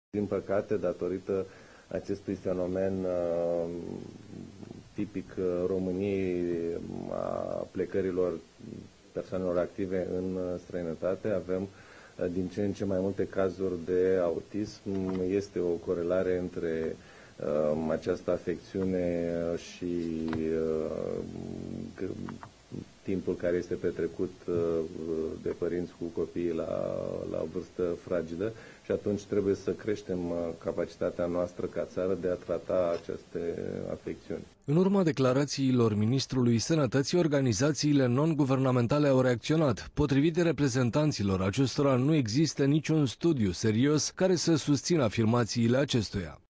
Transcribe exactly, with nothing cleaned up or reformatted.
Din păcate, datorită acestui fenomen uh, tipic României, a plecărilor persoanelor active în străinătate, avem din ce în ce mai multe cazuri de autism. Este o corelare între uh, această afecțiune și uh, timpul care este petrecut uh, de părinți cu copiii la, la vârstă fragedă și atunci trebuie să creștem uh, capacitatea noastră ca țară de a trata aceste afecțiuni. În urma declarațiilor Ministrului Sănătății, organizațiile non-guvernamentale au reacționat. Potrivit reprezentanților acestora, nu există niciun studiu serios care să susțină afirmațiile acestuia.